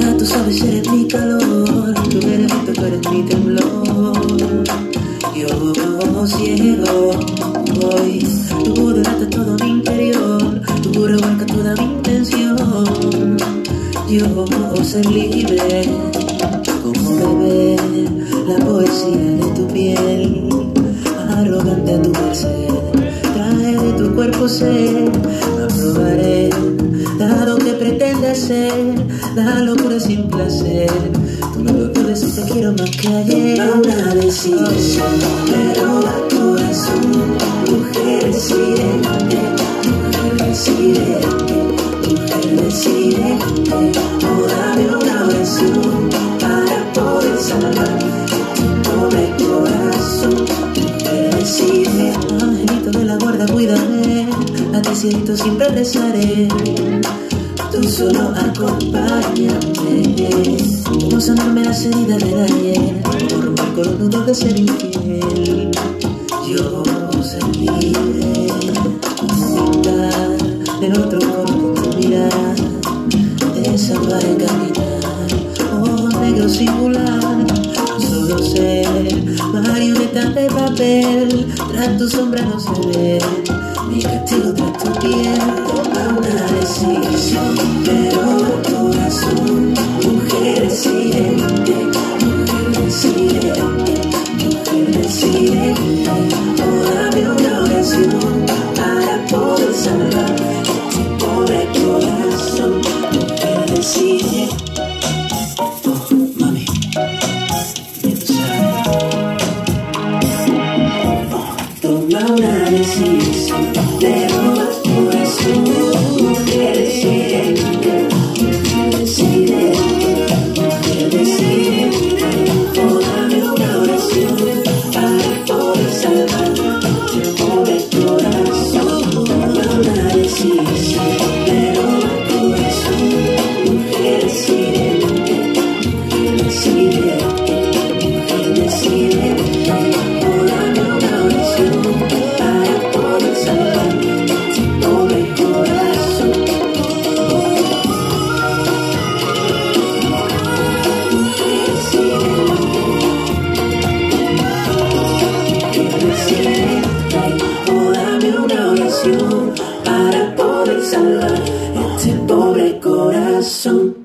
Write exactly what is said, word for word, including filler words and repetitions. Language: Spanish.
Ya tú sabes, eres mi calor, tú eres mi pecho, eres mi temblor. Yo ciego voy, tu voz delata todo mi interior, tu puro abarca toda mi intención. Yo ser libre, como bebé, la poesía de tu piel, arrogante a tu merced, traje de tu cuerpo ser, aprobaré, dado que pretendes ser, la locura sin placer. Tú me lo puedes y te quiero más que ayer. Una decisión, pero da corazón, mujer decidente, mujer decidente, mujer decidente. O dame una oración para poder salvar tu pobre corazón, mujer decidente. Angelito de la guarda, cuídame, a ti cielito siempre rezaré. Tú solo acompáñame, como sanarme las heridas del ayer, por romper con los nudos de ser infiel. Yo ser libre, pintar del otro con tu mirada, de salvar y caminar, ojos negros singular, solo ser marioneta de papel, tras tu sombra no se ve mi castigo tras tu piel. Toma una decisión, pero el corazón, mujer decidente, mujer decidente, mujer decidente. O dame una oración para poder salvar tu pobre corazón, mujer decidente. Oh, mami, ya tú sabes. Oh, toma una decisión, pero el corazón, mujer decidente, mujer decidente, mujer decidente. Oh, dame una oración para poder salvar tu pobre corazón. Toma una decisión, pero el corazón, mujer decidente, mujer decidente, mujer decidente. Oh, dame una oración para poder salvar tu pobre corazón. Mujer decidente, mujer decidente. Oh, dame una oración para poder salvar este pobre corazón.